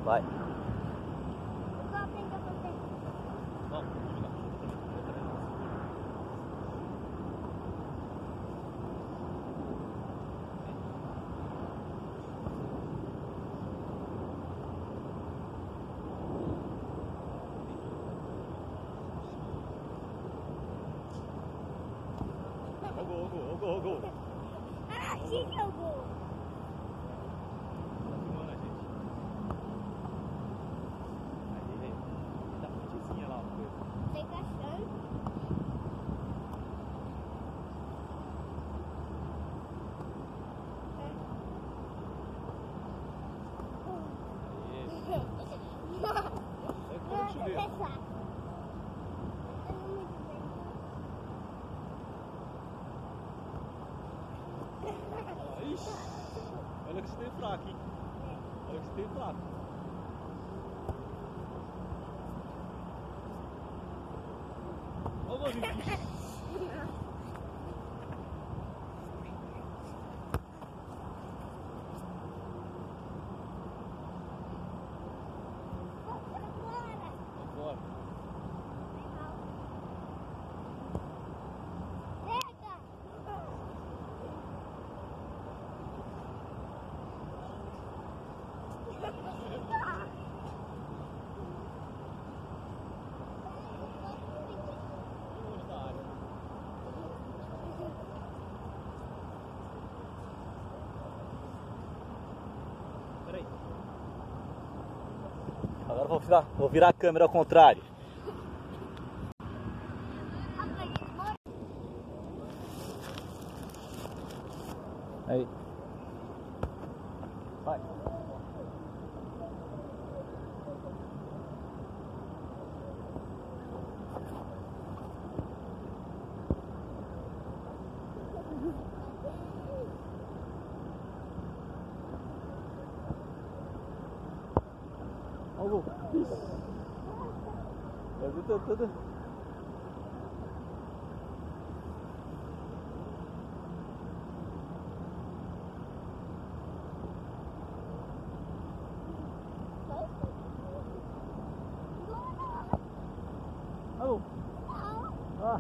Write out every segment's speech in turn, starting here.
Vai. Eu vou aprender a fazer. Vamos, vamos lá. Ô, gol. Ah, sim, meu gol. Tá filmando a gente. Aí, tá pontezinha lá, uma coisa. Tem caixão. Vai ficar no chuveiro. Ixi, olha que você tem fraco, hein? Olha que você tem fraco. Olha o golzinho. Bora. Peraí. Agora vou virar a câmera ao contrário. Aí. Vai. Olha o gol. Tudo. Alô? Ah.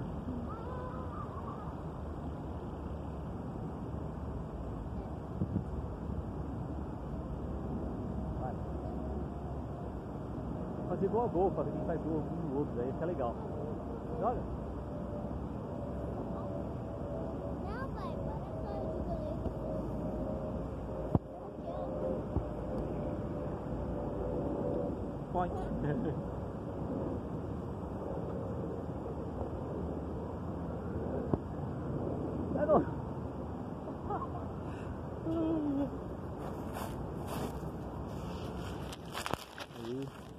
Vai. Fazer gol a gol, pra ver quem faz gol um no outro, daí fica legal. Joga? Não, pai, para só de goleiro. Point. É não. Aí.